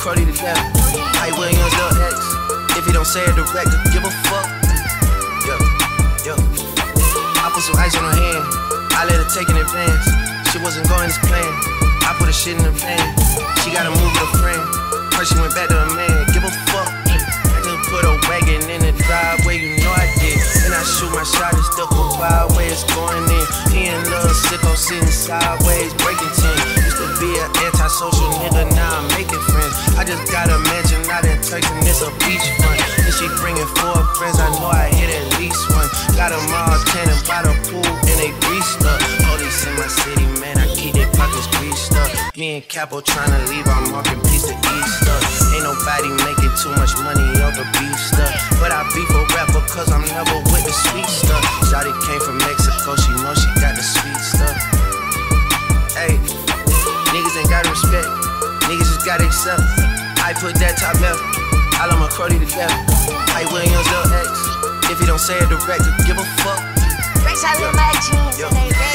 Crody to death. Hype Williams, Lil X. If he don't say it direct, give a fuck. Yo. I put some ice on her hand. I let her take in advance. She wasn't going as planned. I put her shit in the van. She gotta move with a friend. First she went back to her man. Give a fuck. I just put a wagon in the driveway, you know I did. And I shoot my shot, it's stuck a wild way it's going in. He and Lil Sicko sitting sideways, breaking 10. Used to be an antisocial nigga, now I'm making friends. I just got a mansion out in Turkey, it's a beachfront. And she bringing 4 friends, I know I hit at least one. Got them all tanning by the pool and they greased up. Police in my city, man, I keep their pockets greased up. Me and Capo tryna leave, I'm walking piece to Easter. Ain't nobody making too much money off the beef stuff. But I beef a rapper cause I'm never with the sweet stuff. Shawty came from Mexico, she know she got the sweet stuff. Hey, niggas ain't got respect, niggas just gotta accept. I put that top left, I love my Crody to death. Hype Williams, Lil X. If he don't say it direct, give a fuck. Rex, I love my jeans and they red.